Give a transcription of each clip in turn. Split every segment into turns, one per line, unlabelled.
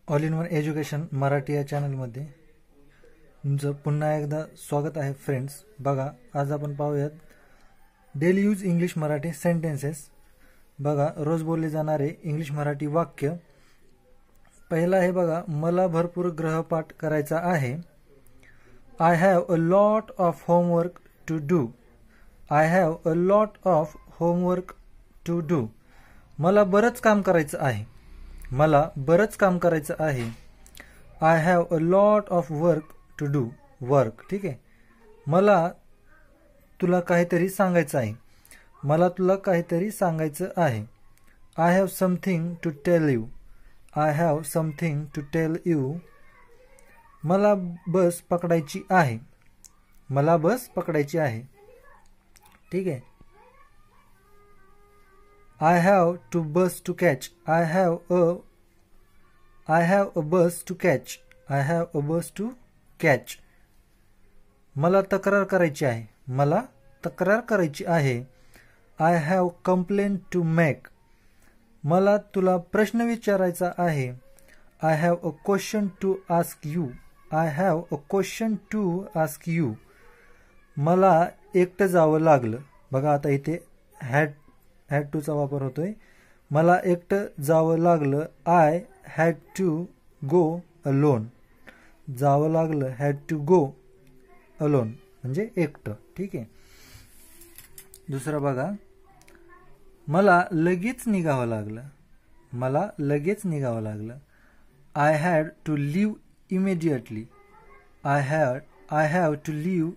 All in one education Marathi या चॅनलमध्ये तुमचं पुन्हा एकदा स्वागत आहे फ्रेंड्स। बघा, आज आपण पाहूयात daily use English Marathi sentences. बघा, रोज बोलले जाणारे इंग्लिश मराठी वाक्य। पहिला आहे बघा, मला भरपूर गृहपाठ करायचा आहे। I have a lot of homework to do. I have a lot of homework to do. मला बरंच काम करायचं आहे। मला बरंच काम करायचं आहे। I have a lot of work to do. Work, ठीक आहे। मला तुला काहीतरी सांगायचं आहे। मला तुला काहीतरी सांगायचं आहे। I have something to tell you. I have something to tell you. मला बस पकडायची आहे। मला बस पकडायची आहे, ठीक आहे। I have to bus to catch. I have a bus to catch. I have a bus to catch. मला तक्रार करायची आहे। मला तक्रार करायची आहे। I have complaint to make. मला तुला प्रश्न विचारायचा आहे। I have a question to ask you. I have a question to ask you. मला एकटं जावं लागलं। बघा, आता इथे had to चा वापर होतोय। मला एकटं जावं लागलं। I had to go alone. जावं लागलं, हॅड टू गो अलोन म्हणजे एकटं, ठीक आहे। दुसरं बघा, मला लगेच निघावं लागलं। मला लगेच निघावं लागलं। I had to leave immediately. I have to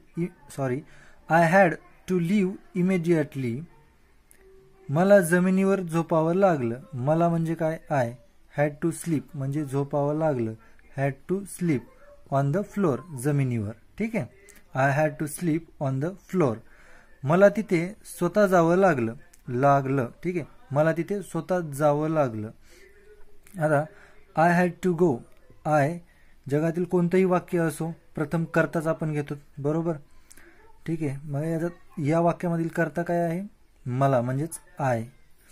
leave immediately. मला जमिनीवर झोपावं लागलं। मला म्हणजे काय, आय हॅड टू स्लीप म्हणजे झोपावं लागलं। Had to sleep on the floor, जमिनीवर, ठीक आहे। I had to sleep on the floor. मला तिथे स्वतः जावं लागलं, ठीक आहे। मला तिथे स्वतः जावं लागलं। आता I had to go. I जगातील कोणतंही वाक्य असो, प्रथम कर्ताच आपण घेतो, बरोबर, ठीक आहे। मग या वाक्यामधील कर्ता काय आहे, मला म्हणजेच आय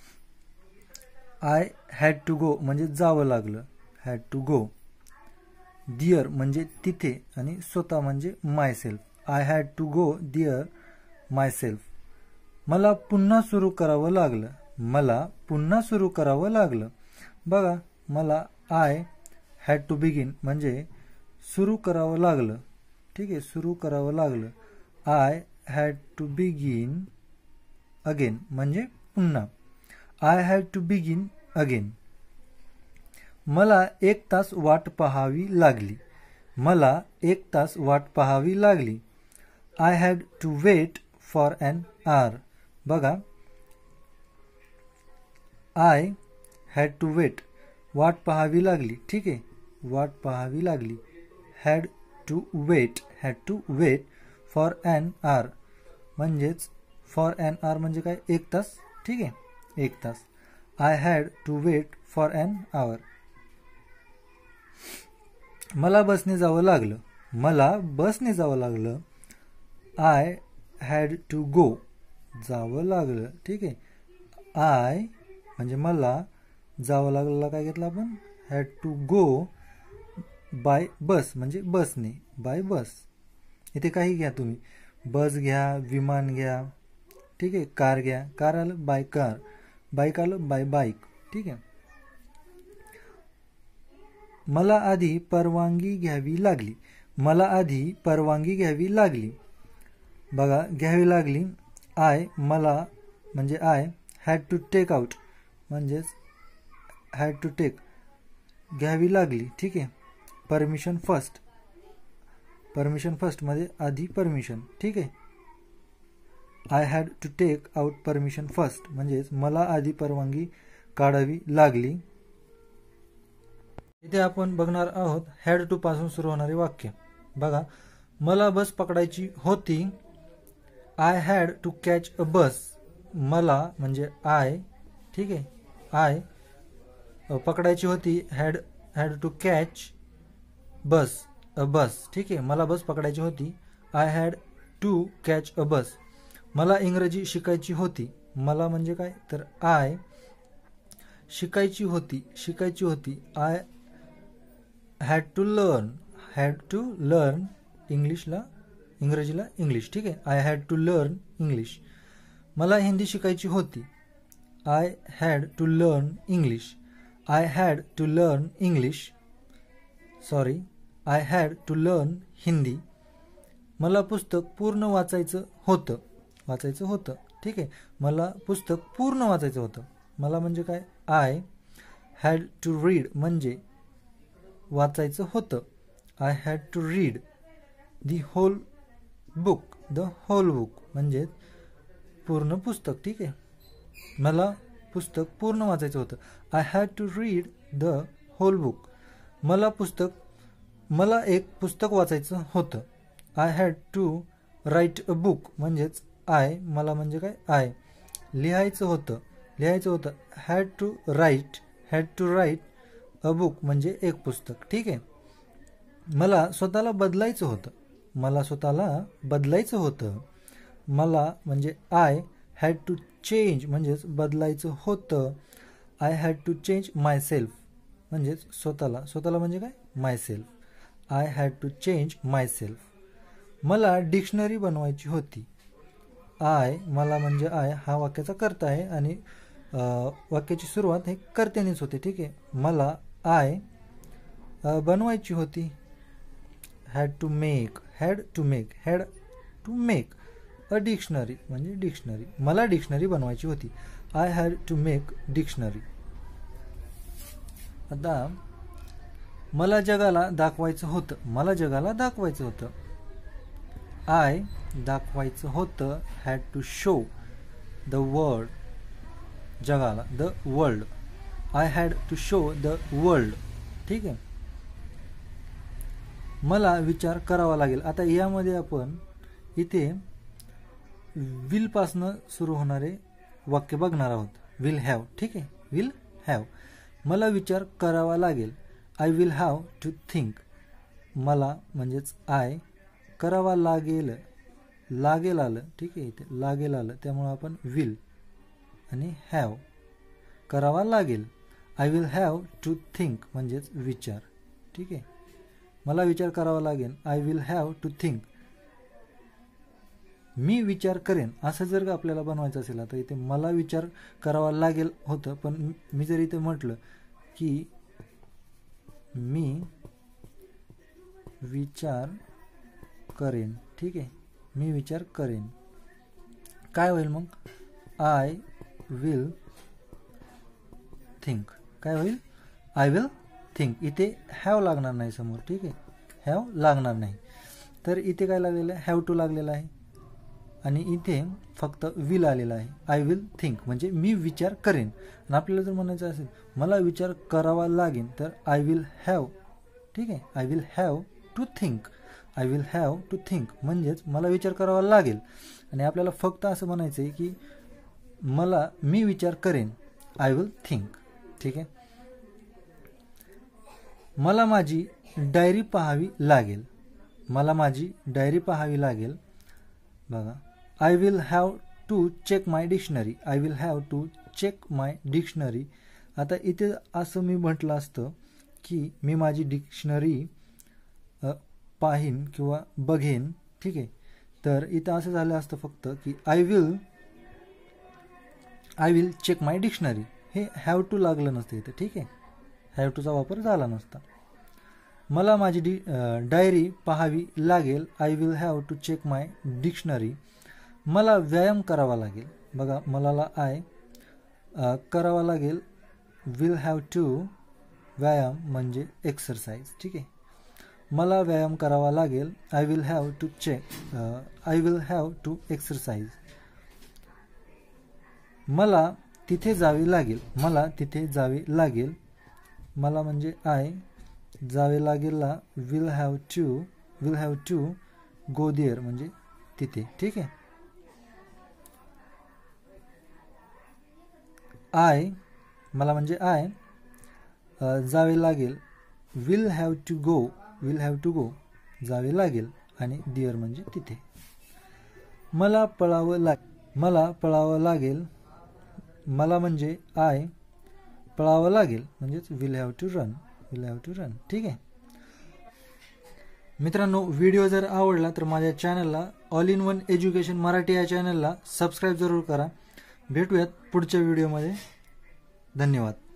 हॅड टू गो म्हणजे जावं लागलं, हॅड टू गो। डिअर म्हणजे तिथे आणि स्वतः म्हणजे myself. I had to go dear myself. मला पुन्हा सुरू करावं लागलं। मला पुन्हा सुरू करावं लागलं। बघा, मला आय हॅड टू बिगिन म्हणजे सुरू करावं लागलं, ठीक आहे, सुरू करावं लागलं। I had to begin again म्हणजे पुन्हा। I have to begin again. मला 1 तास वाट पाहावी लागली। मला 1 तास वाट पाहावी लागली। I had to wait for an hour. बघा, आय हॅड टू वेट वाट पाहावी लागली, ठीक आहे, वाट पाहावी लागली। Had to wait for an hour म्हणजेच फॉर एन आवर म्हणजे काय, 1 तास, ठीक आहे, 1 तास। I had to wait for an hour. मला बसने जावं लागलं। मला बसने जावं लागलं। आय हॅड टू गो, जावं लागलं, ठीक आहे। आय म्हणजे मला, जावं लागलं काय घेतलं आपण, had to go by bus म्हणजे बसने, बाय बस। इथे काही घ्या तुम्ही, बस घ्या, विमान घ्या, ठीक आहे, कार घ्या, कार आलं बाय कार, बाईक आलं बाय बाईक, ठीक आहे। मला आधी परवानगी घ्यावी लागली। मला आधी परवानगी घ्यावी लागली। बघा, घ्यावी लागली। आय मला म्हणजे I had to take out म्हणजेच हॅड टू टेक, घ्यावी लागली, ठीक आहे। परमिशन फर्स्ट मध्ये आधी परमिशन, ठीक आहे। I had to take out permission first म्हणजेच मला आधी परवानगी काढावी लागली। इथे आपण बघणार आहोत हॅड टू पासून सुरू होणारे वाक्य। बघा, मला बस पकडायची होती। I had to catch a bus. मला म्हणजे आय, ठीक आहे, आय पकडायची होती। Had to catch a bus, ठीक आहे, मला बस पकडायची होती। I had to catch a bus. मला इंग्रजी शिकायची होती। मला म्हणजे काय, तर आय शिकायची होती। आय हॅड टू लर्न इंग्रजीला इंग्लिश, ठीक आहे. I had to learn English. मला हिंदी शिकायची होती. I had to learn English. I had to learn English. Sorry, I had to learn Hindi. मला पुस्तक पूर्ण वाचायचं होतं, ठीक आहे. मला पुस्तक पूर्ण वाचायचं होतं. मला म्हणजे काय, आय हॅड टू रीड म्हणजे वाचायचं होतं. I had to read the whole book म्हणजे पूर्ण पुस्तक, ठीक आहे. मला पुस्तक पूर्ण वाचायचं होतं. I had to read the whole book. मला एक पुस्तक वाचायचं होतं. I had to write a book म्हणजेच मला म्हणजे काय, लिहायचं होतं. Had to write a book म्हणजे एक पुस्तक, ठीक आहे. मला स्वतःला बदलायचं होतं. मला म्हणजे आय हॅड टू चेंज म्हणजेच बदलायचं होतं. I had to change myself म्हणजेच स्वतःला म्हणजे काय, myself. I had to change myself. मला डिक्शनरी बनवायची होती. मला म्हणजे हा वाक्याचा कर्ता आहे आणि वाक्याची सुरुवात हे कर्त्यानेच होते, ठीक आहे. मला बनवायची होती. Had to make a dictionary म्हणजे डिक्शनरी. मला डिक्शनरी बनवायची होती. I had to make dictionary. आता मला जगाला दाखवायचं होतं. आय दाखवायचं होतं. Had to show the world जगाला, the world. I had to show the world, ठीक आहे. मला विचार करावा लागेल. आता यामध्ये आपण इथे विल पासनं सुरू होणारे वाक्य बघणार आहोत. विल हॅव, ठीक आहे. Will have. मला विचार करावा लागेल. I will have to think. मला म्हणजेच करावा लागेल आलं, ठीक आहे. इथे लागेल आलं त्यामुळे आपण विल आणि हॅव करावा लागेल. I will have to think म्हणजेच विचार, ठीक आहे. मला विचार करावा लागेल. I will have to think. मी विचार करेन असं जर का आपल्याला बनवायचं असेल तर इथे मला विचार करावा लागेल होतं, पण मी जर इथे म्हटलं की मी विचार करेन, ठीक आहे. मी विचार करेन काय होईल मग, आय विल थिंक. काय होईल, आय विल थिंक. इथे हॅव लागणार नाही समोर, ठीक आहे. हॅव लागणार नाही. तर इथे काय लागलेलं आहे, हॅव टू लागलेला आहे आणि इथे फक्त विल आलेला आहे. आय विल थिंक म्हणजे मी विचार करेन. आणि आपल्याला जर म्हणायचं असेल मला विचार करावा लागेल तर आय विल हॅव, ठीक आहे. I will have to think. I will have to think म्हणजेच मला विचार करावा लागेल. आणि आपल्याला फक्त असं म्हणायचं आहे की मी विचार करेन. आय विल थिंक, ठीक आहे. मला माझी डायरी पाहावी लागेल. बघा, I will have to check my dictionary. आता इथे असं मी म्हटलं असतं की मी माझी डिक्शनरी पाहीन किंवा बघेन, ठीक आहे. तर इथं असं झालं असतं फक्त की I will check my dictionary. हे हॅव टू लागलं नसतं इथं, ठीक आहे. हॅव टूचा वापर झाला नसता. मला माझी डायरी पाहावी लागेल. I will have to check my dictionary. मला व्यायाम करावा लागेल. बघा, मला करावा लागेल. विल हॅव टू व्यायाम म्हणजे एक्सरसाइज, ठीक आहे. मला व्यायाम करावा लागेल. I will have to exercise. मला तिथे जावे लागेल. मला म्हणजे जावे लागेलला will have to go there म्हणजे तिथे, ठीक आहे. मला म्हणजे जावे लागेल. विल हॅव टू गो जावे लागेल आणि देअर म्हणजे तिथे. मला पळावं लागेल. मला म्हणजे पळावं लागेल म्हणजेच विल हॅव टू रन, ठीक आहे. मित्रांनो, व्हिडिओ जर आवडला तर माझ्या चॅनलला all in one education Marathi या चॅनलला सबस्क्राईब जरूर करा. भेटूयात पुढच्या व्हिडिओमध्ये. धन्यवाद.